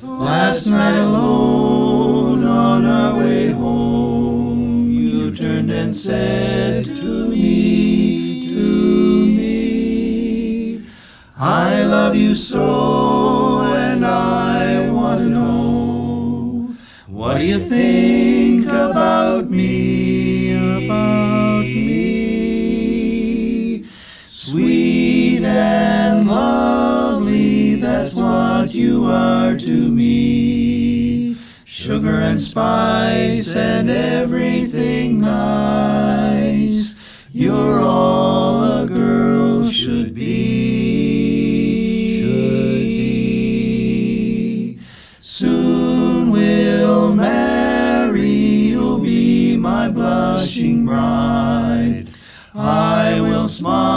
Last night alone on our way home, you turned and said to me, I love you so, and I want to know, what do you think about me, Sweet and lovely, that's what you are to me. Sugar and spice and everything nice, you're all a girl should be. Soon we'll marry, you'll be my blushing bride. I will smile